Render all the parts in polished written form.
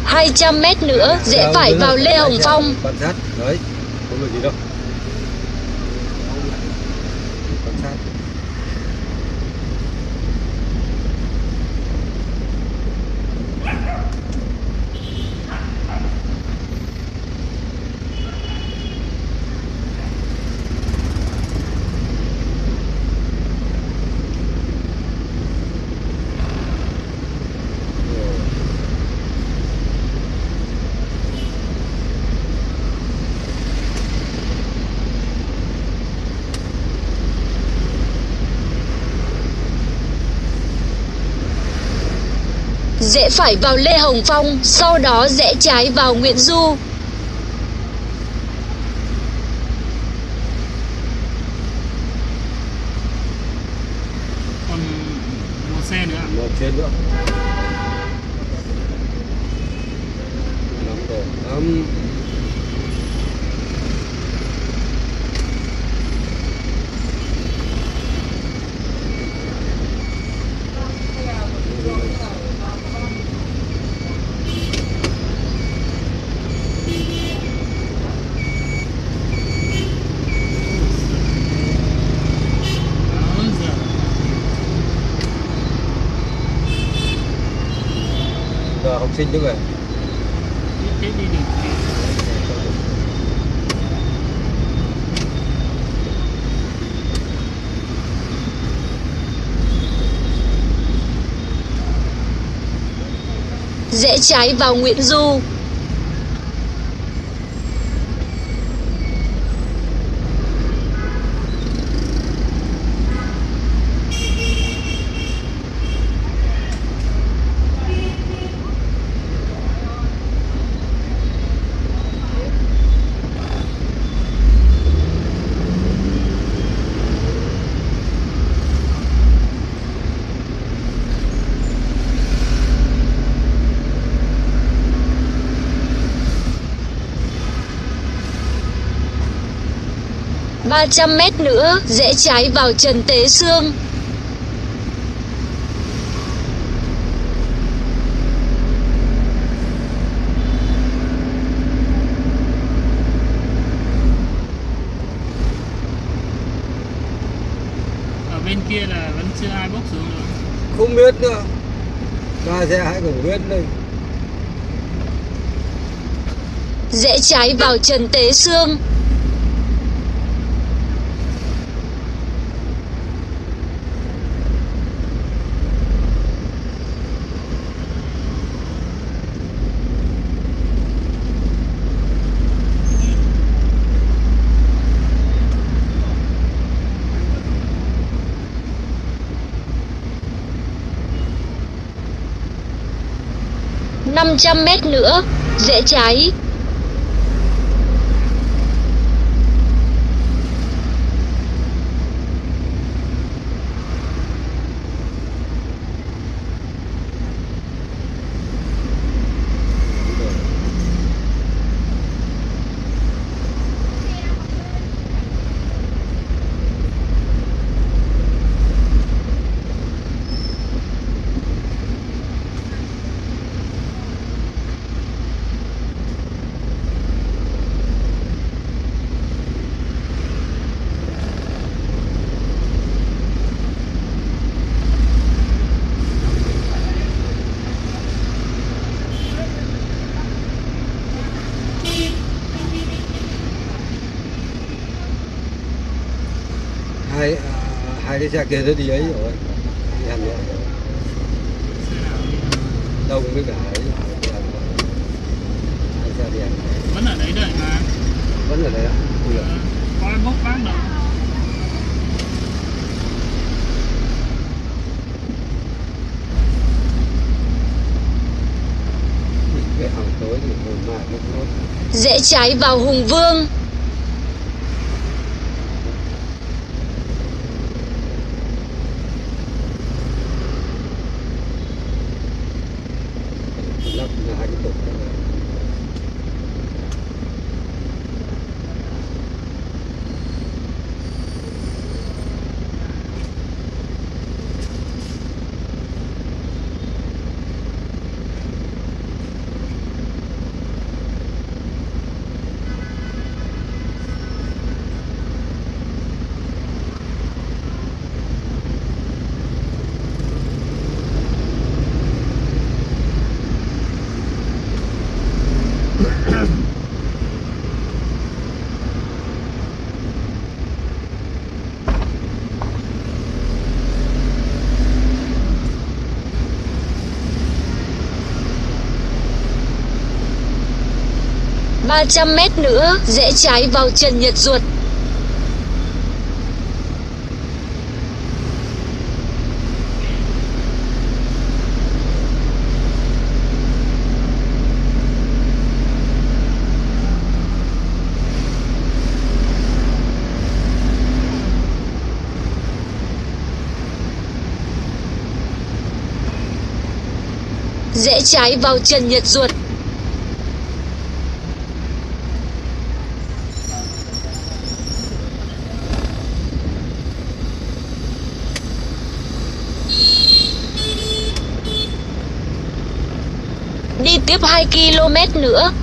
200 m nữa, rẽ phải vào Lê Hồng Phong. Quan sát, đấy, không có gì đâu. Quan sát. Rẽ phải vào Lê Hồng Phong, sau đó rẽ trái vào Nguyễn Du. Còn một xe nữa. Một trên nữa. Lắm rồi, lắm. Giờ học sinh nữa rồi. Thế đi được. Rẽ trái vào Nguyễn Du. Ba 300 m nữa, rẽ trái vào Trần Tế Xương. Ở bên kia là vẫn chưa ai bốc xuống nữa. Không biết nữa. Ba xe hãy cùng biết đây. Rẽ trái vào Trần Tế Xương. Năm 500 m nữa, rẽ trái. Hai cái xe kia nó đi ấy rồi, đi Hà Nội rồi. Đông với cả ấy, hai xe đèn Vẫn ở đấy đợi mà. vẫn ở đấy ạ. Có ai bốc vác đâu. Cái hàng tối thì hồi mai nó nốt. Rẽ trái vào Hùng Vương. Lắp hai cái cột này. 300 mét nữa, rẽ trái vào Trần Nhật Duật. Rẽ trái vào Trần Nhật Duật. Đi tiếp 2 km nữa.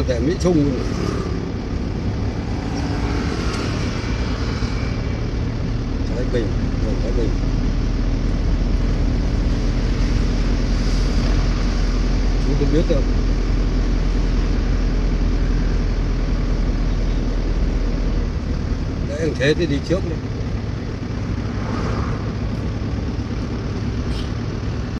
thể Mỹ Trung luôn. Thái Bình, đường Thái Bình. Chú có biết không? Đấy, thế thì đi trước đi.